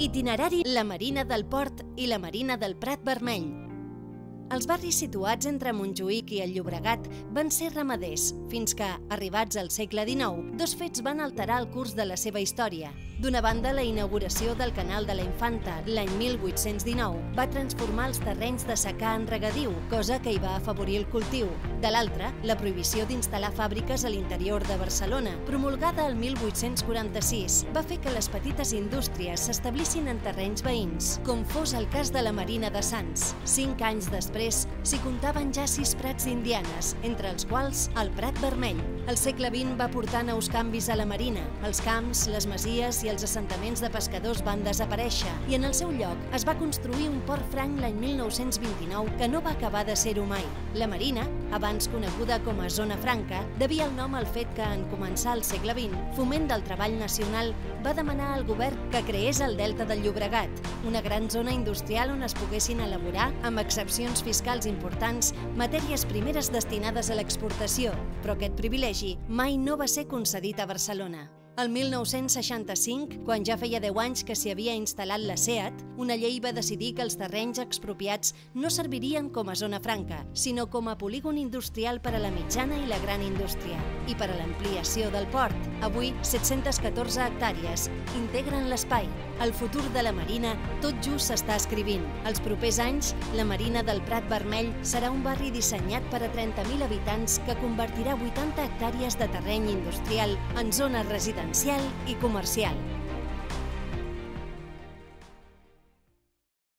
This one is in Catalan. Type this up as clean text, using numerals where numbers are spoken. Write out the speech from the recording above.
Itinerari la Marina del Port i la Marina del Prat Vermell. Els barris situats entre Montjuïc i el Llobregat van ser ramaders, fins que, arribats al segle XIX, dos fets van alterar el curs de la seva història. D'una banda, la inauguració del Canal de la Infanta l'any 1819 va transformar els terrenys de secà en regadiu, cosa que hi va afavorir el cultiu. De l'altra, la prohibició d'instal·lar fàbriques a l'interior de Barcelona, promulgada el 1846, va fer que les petites indústries s'establissin en terrenys veïns, com fos el cas de la Marina de Sants. 5 anys després, s'hi comptaven ja 6 prats d'indianes, entre els quals el Prat Vermell. El segle XX va portar nous canvis a la Marina. Els camps, les masies i els assentaments de pescadors van desaparèixer i en el seu lloc es va construir un port franc l'any 1929 que no va acabar de ser-ho mai. La Marina, abans coneguda com a Zona Franca, devia el nom al fet que, en començar el segle XX, Foment del Treball Nacional va demanar al govern que creés el Delta del Llobregat, una gran zona industrial on es poguessin elaborar, amb excepcions fiscals importants, matèries primeres destinades a l'exportació, però aquest privilegi mai no va ser concedit a Barcelona. El 1965, quan ja feia 10 anys que s'hi havia instal·lat la SEAT, una llei va decidir que els terrenys expropiats no servirien com a zona franca, sinó com a polígon industrial per a la mitjana i la gran indústria, i per a l'ampliació del port. Avui, 714 hectàrees integren l'espai. El futur de la Marina tot just s'està escrivint. Els propers anys, la Marina del Prat Vermell serà un barri dissenyat per a 30.000 habitants que convertirà 80 hectàrees de terreny industrial en zona residencial i comercial.